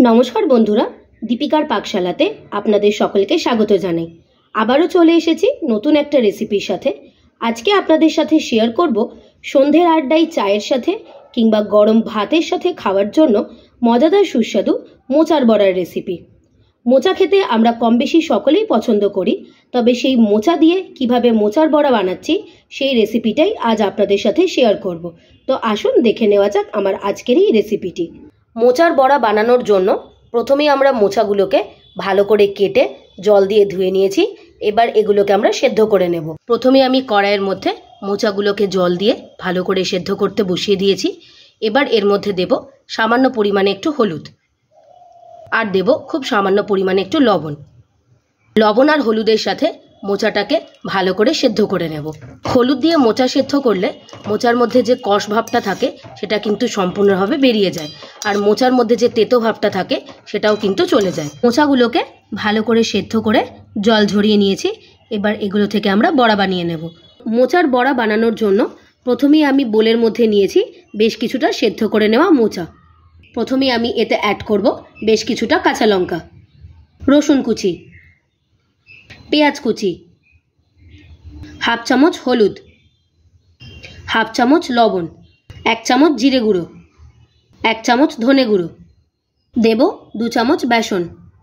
নমস্কার বন্ধুরা, দীপিকার পাকশালাতে আপনাদের সকলকে স্বাগত জানাই। আবারও চলে এসেছি নতুন একটা রেসিপির সাথে। আজকে আপনাদের সাথে শেয়ার করব সন্ধ্যের আড্ডায় চায়ের সাথে কিংবা গরম ভাতের সাথে খাওয়ার জন্য মজাদার সুস্বাদু মোচার বড়ার রেসিপি। মোচা খেতে আমরা কম বেশি সকলেই পছন্দ করি, তবে সেই মোচা দিয়ে কিভাবে মোচার বড়া বানাচ্ছি সেই রেসিপিটাই আজ আপনাদের সাথে শেয়ার করব। তো আসুন দেখে নেওয়া যাক আমার আজকের এই রেসিপিটি। মোচার বড়া বানানোর জন্য প্রথমেই আমরা মোচাগুলোকে ভালো করে কেটে জল দিয়ে ধুয়ে নিয়েছি। এবার এগুলোকে আমরা সেদ্ধ করে নেব। প্রথমে আমি কড়াইয়ের মধ্যে মোচাগুলোকে জল দিয়ে ভালো করে সেদ্ধ করতে বসিয়ে দিয়েছি। এবার এর মধ্যে দেব সামান্য পরিমাণে একটু হলুদ, আর দেব খুব সামান্য পরিমাণে একটু লবণ। লবণ আর হলুদের সাথে মোচাটাকে ভালো করে সেদ্ধ করে নেব। হলুদ দিয়ে মোচা সেদ্ধ করলে মোচার মধ্যে যে কষ ভাবটা থাকে সেটা কিন্তু সম্পূর্ণভাবে বেরিয়ে যায়, আর মোচার মধ্যে যে তেতো ভাবটা থাকে সেটাও কিন্তু চলে যায়। মোচাগুলোকে ভালো করে সেদ্ধ করে জল ঝরিয়ে নিয়েছি। এবার এগুলো থেকে আমরা বড়া বানিয়ে নেব। মোচার বড়া বানানোর জন্য প্রথমেই আমি বোলের মধ্যে নিয়েছি বেশ কিছুটা সেদ্ধ করে নেওয়া মোচা। প্রথমেই আমি এতে অ্যাড করব বেশ কিছুটা কাঁচা লঙ্কা, রসুন কুচি, পেঁয়াজ কুচি, হাফ চামচ হলুদ, হাফ চামচ লবণ, 1 চামচ জিরে গুঁড়ো, 1 চামচ ধনে গুঁড়ো, দেব 2 চামচ বেসন।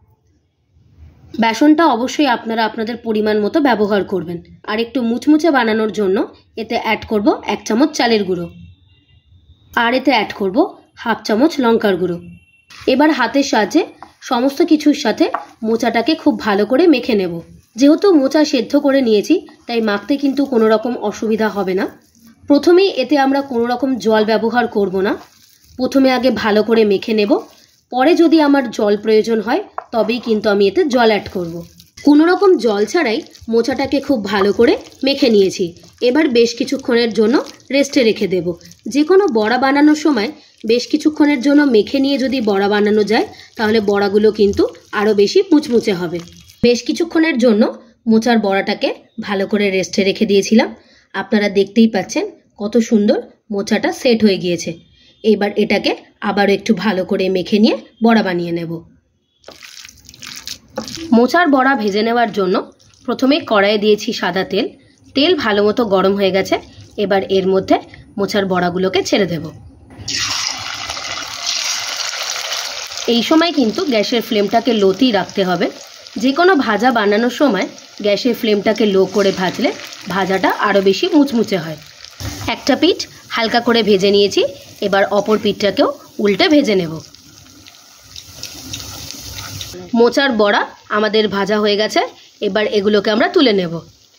বেসনটা অবশ্যই আপনারা আপনাদের পরিমাণ মতো ব্যবহার করবেন। আর একটু মুচমুচে বানানোর জন্য এতে অ্যাড করব 1 চামচ চালের গুঁড়ো, আর এতে অ্যাড করব হাফ চামচ লঙ্কার গুঁড়ো। এবার হাতের সাহায্যে সমস্ত কিছুর সাথে মোচাটাকে খুব ভালো করে মেখে নেব। যেহেতু মোচা সেদ্ধ করে নিয়েছি তাই মাখতে কিন্তু কোনো রকম অসুবিধা হবে না। প্রথমেই এতে আমরা কোনো রকম জল ব্যবহার করব না। প্রথমে আগে ভালো করে মেখে নেব, পরে যদি আমার জল প্রয়োজন হয় তবেই কিন্তু আমি এতে জল অ্যাড করব। কোনো রকম জল ছাড়াই মোচাটাকে খুব ভালো করে মেখে নিয়েছি। এবার বেশ কিছুক্ষণের জন্য রেস্টে রেখে দেব। যে কোনো বড়া বানানোর সময় বেশ কিছুক্ষণের জন্য মেখে নিয়ে যদি বড়া বানানো যায় তাহলে বড়াগুলো কিন্তু আরও বেশি মুচমুচে হবে। বেশ কিছুক্ষণের জন্য মোচার বড়াটাকে ভালো করে রেস্টে রেখে দিয়েছিলাম। আপনারা দেখতেই পাচ্ছেন কত সুন্দর মোচাটা সেট হয়ে গিয়েছে। এবার এটাকে আবারও একটু ভালো করে মেখে নিয়ে বড়া বানিয়ে নেব। মোচার বড়া ভেজে নেওয়ার জন্য প্রথমে কড়াইয়ে দিয়েছি সাদা তেল। তেল ভালো মতো গরম হয়ে গেছে। এবার এর মধ্যে মোচার বড়াগুলোকে ছেড়ে দেব। এই সময় কিন্তু গ্যাসের ফ্লেমটাকে লোতেই রাখতে হবে। যে কোনো ভাজা বানানোর সময় গ্যাসের ফ্লেমটাকে লো করে ভাজলে ভাজাটা আরও বেশি মুচমুচে হয়। একটা পিঠ হালকা করে ভেজে নিয়েছি। এবার অপর পিঠটাকেও উল্টে ভেজে নেব। মোচার বড়া আমাদের ভাজা হয়ে গেছে। এবার এগুলোকে আমরা তুলে নেব।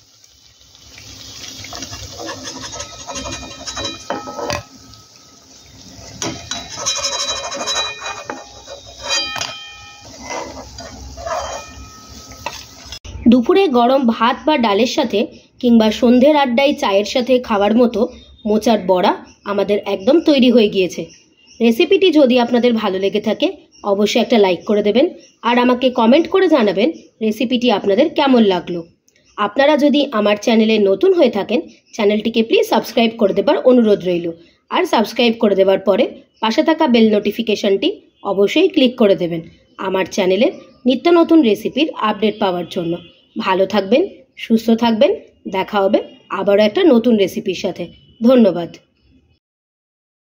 দুপুরে গরম ভাত বা ডালের সাথে কিংবা সন্ধ্যের আড্ডায় চায়ের সাথে খাওয়ার মতো মোচার বড়া আমাদের একদম তৈরি হয়ে গিয়েছে। রেসিপিটি যদি আপনাদের ভালো লেগে থাকে অবশ্যই একটা লাইক করে দেবেন, আর আমাকে কমেন্ট করে জানাবেন রেসিপিটি আপনাদের কেমন লাগলো। আপনারা যদি আমার চ্যানেলে নতুন হয়ে থাকেন চ্যানেলটিকে প্লিজ সাবস্ক্রাইব করে দেবার অনুরোধ রইল। আর সাবস্ক্রাইব করে দেওয়ার পরে পাশে থাকা বেল নোটিফিকেশনটি অবশ্যই ক্লিক করে দেবেন আমার চ্যানেলের নিত্য নতুন রেসিপির আপডেট পাওয়ার জন্য। ভালো থাকবেন, সুস্থ থাকবেন। দেখা হবে আবারও একটা নতুন রেসিপির সাথে। ধন্যবাদ।